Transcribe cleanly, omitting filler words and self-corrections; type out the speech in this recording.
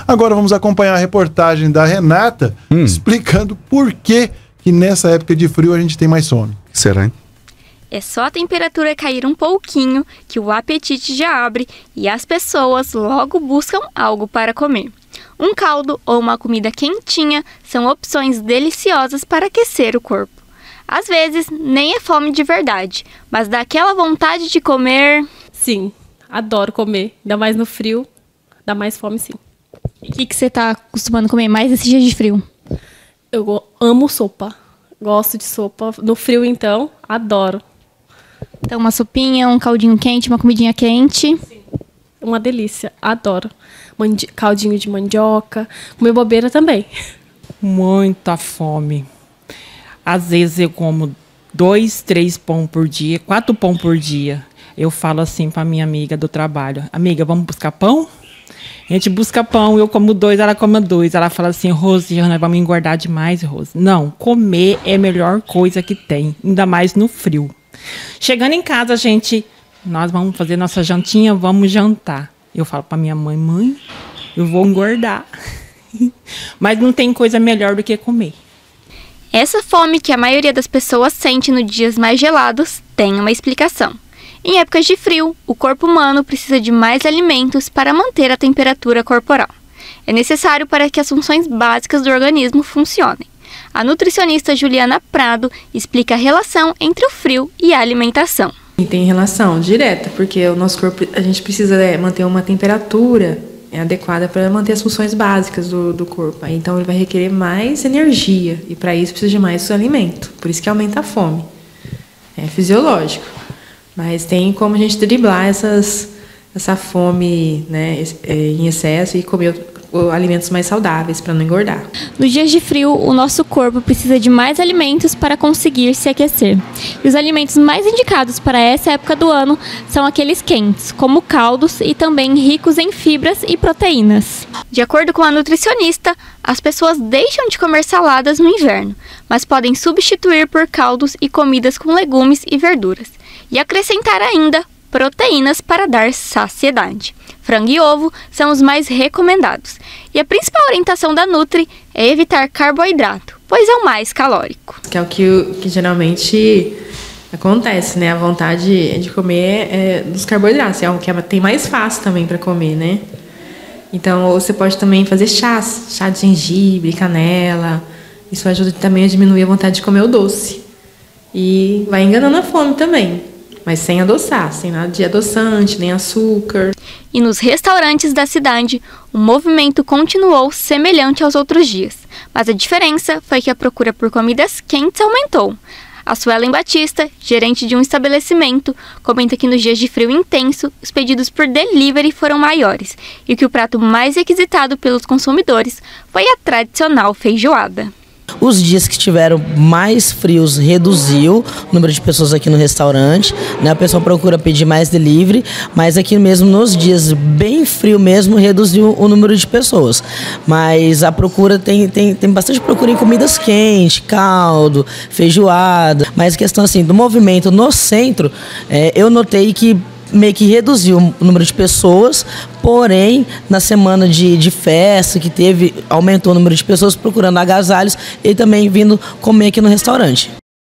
Agora vamos acompanhar a reportagem da Renata explicando por que nessa época de frio a gente tem mais fome. Será, hein? É só a temperatura cair um pouquinho que o apetite já abre e as pessoas logo buscam algo para comer. Um caldo ou uma comida quentinha são opções deliciosas para aquecer o corpo. Às vezes, nem é fome de verdade, mas dá aquela vontade de comer... Sim, adoro comer, ainda mais no frio, dá mais fome sim. O que você está acostumando a comer mais nesses dias de frio? Eu amo sopa, gosto de sopa. No frio, então, adoro. Então, uma sopinha, um caldinho quente, uma comidinha quente. Sim. Uma delícia, adoro. Caldinho de mandioca, comer bobeira também. Muita fome. Às vezes eu como 2, 3 pão por dia, 4 pão por dia. Eu falo assim para minha amiga do trabalho: amiga, vamos buscar pão? A gente busca pão, eu como 2, ela come 2. Ela fala assim: Rose, nós vamos engordar demais, Rose. Não, comer é a melhor coisa que tem, ainda mais no frio. Chegando em casa, nós vamos fazer nossa jantinha, vamos jantar. Eu falo para minha mãe: mãe, eu vou engordar. Mas não tem coisa melhor do que comer. Essa fome que a maioria das pessoas sente nos dias mais gelados tem uma explicação. Em épocas de frio, o corpo humano precisa de mais alimentos para manter a temperatura corporal. É necessário para que as funções básicas do organismo funcionem. A nutricionista Juliana Prado explica a relação entre o frio e a alimentação. E tem relação direta, porque o nosso corpo, a gente precisa manter uma temperatura adequada para manter as funções básicas do corpo. Então, ele vai requerer mais energia e, para isso, precisa de mais alimento. Por isso que aumenta a fome. É fisiológico. Mas tem como a gente driblar essa fome, né, em excesso e comer alimentos mais saudáveis para não engordar. Nos dias de frio, o nosso corpo precisa de mais alimentos para conseguir se aquecer. E os alimentos mais indicados para essa época do ano são aqueles quentes, como caldos e também ricos em fibras e proteínas. De acordo com a nutricionista, as pessoas deixam de comer saladas no inverno, mas podem substituir por caldos e comidas com legumes e verduras. E acrescentar ainda proteínas para dar saciedade. Frango e ovo são os mais recomendados. E a principal orientação da Nutri é evitar carboidrato, pois é o mais calórico. Que é o que geralmente acontece, né? A vontade de comer dos carboidratos. É o que tem mais fácil também para comer, né? Então, você pode também fazer chá de gengibre, canela. Isso ajuda também a diminuir a vontade de comer o doce. E vai enganando a fome também. Mas sem adoçar, sem nada de adoçante, nem açúcar. E nos restaurantes da cidade, o movimento continuou semelhante aos outros dias. Mas a diferença foi que a procura por comidas quentes aumentou. A Suelen Batista, gerente de um estabelecimento, comenta que nos dias de frio intenso, os pedidos por delivery foram maiores e que o prato mais requisitado pelos consumidores foi a tradicional feijoada. Os dias que tiveram mais frios reduziu o número de pessoas aqui no restaurante, né? A pessoa procura pedir mais delivery, mas aqui mesmo nos dias bem frio mesmo reduziu o número de pessoas. Mas a procura tem bastante procura em comidas quentes, caldo, feijoada. Mas a questão assim do movimento no centro, eu notei que meio que reduziu o número de pessoas, porém, na semana de festa que teve, aumentou o número de pessoas procurando agasalhos e também vindo comer aqui no restaurante.